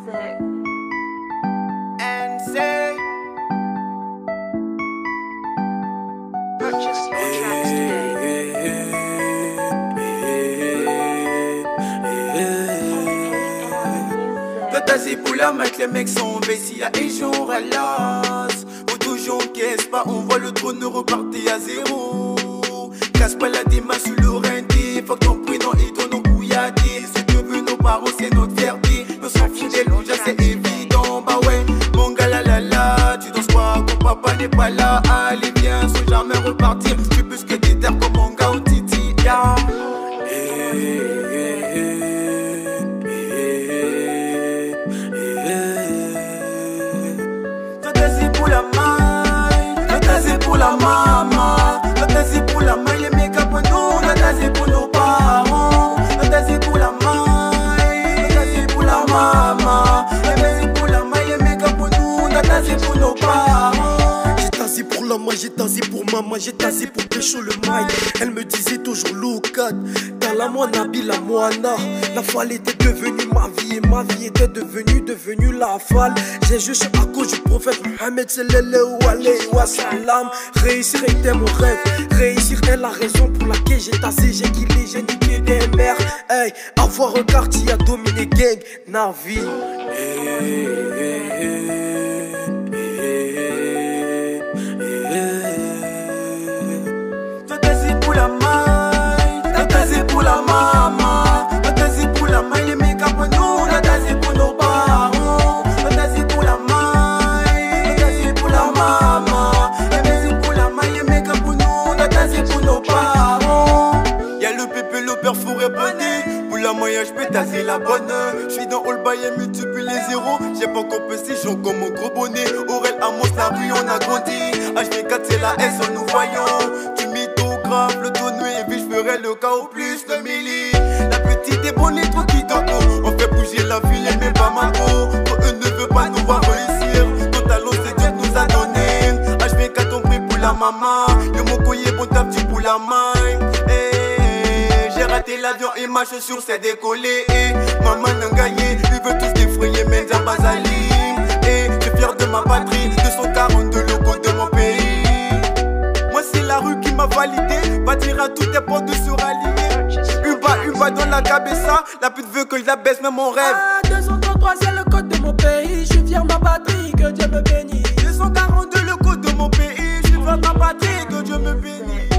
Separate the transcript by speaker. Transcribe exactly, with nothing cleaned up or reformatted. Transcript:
Speaker 1: music.
Speaker 2: And say
Speaker 1: Purchase your tracks today.
Speaker 2: Toi t'as zip pour la mettre, les mecs sont vestis à un jour à l'as. Ou toujours qu'est-ce pas, on voit le trône repartir à zéro. Casse pas la démarche sur le renté. Faut que ton prénom et ton nom couilladé. Ce que veulent nos parents, c'est notre fierté. Nous sommes fidèles, déjà c'est évident. Bah ouais, mon gars la la la. Tu danses quoi quand papa n'est pas là? Allez viens, sans jamais repartir. Tu plus que des terres comme mon gars au Titi. Yeah. Toi t'as zip pour la maille, toi t'as zip pour la maman. Toi t'as zip pour la maille, les mecs à nous. Toi t'as zip pour nos parents. Toi t'as zip pour la maille, toi t'as zip pour la maman. Toi t'as zip pour la maille, les mecs à nous. Toi t'as zip pour nos parents.
Speaker 3: J'ai tasé pour la main, j'ai tasé pour maman, j'ai tasé pour pécho le mail. Elle me disait toujours Loukat, t'as la moi Nabi la moana. La falle était devenue ma vie et ma vie était devenue, devenue la falle. J'ai juste à cause du prophète Mohamed sallallahu alayhi wa sallam. Réussir était mon rêve, réussir est la raison pour laquelle j'ai tassé, j'ai killé, j'ai niqué des mères. Hey, avoir un quartier à dominer gang, Navi.
Speaker 2: Toi t'as zip pour la maille, toi t'as zip pour la maman. Toi t'as zip pour la maille, les mecs à nous. Toi t'as zip pour nos parents. Toi t'as zip pour la maille, toi t'as zip pour la maman. Toi t'as zip pour la maille, les mecs à nous. Toi t'as zip pour nos parents. Y'a le pépé, le père, faut répondre. Pour la maille, j'peux taser la bonne. J'suis dans All By et multiplie les zéros. J'ai pas encore passé, j'en comme mon gros bonnet. Aurel, Amos, la rue, on a grandi. H vingt-quatre, c'est la S, on nous voyons. Tu mythographes, le tonneau et vie, j'ferai le cas au plus de milli. La petite est bonne et toi qui t'en on fait bouger la ville, elle met pas ma peau. Quand eux ne veulent pas nous voir réussir. Ton talent, c'est Dieu qui nous a donné. H vingt-quatre, on prie pour la maman. Le mot coyer, bon tap, tu pour la main. Hey, j'ai raté l'avion et ma chaussure s'est décollée. Hey, maman n'a gagné, ils veulent tous défrayer, mais d'un basalim. Hey, je suis fier de ma patrie, deux cent quarante-deux locaux de mon pays. Moi c'est la rue qui m'a validé, va dire à toutes tes portes de se rallier. Uba, Uba dans la cabessa, la pute veut que je la baisse, même mon rêve.
Speaker 4: Ah, deux cent trente-trois c'est le code de mon pays, je suis fier de ma patrie, que Dieu me bénisse.
Speaker 2: deux cent quarante-deux le code de mon pays, je suis fier de ma patrie, que Dieu me bénisse.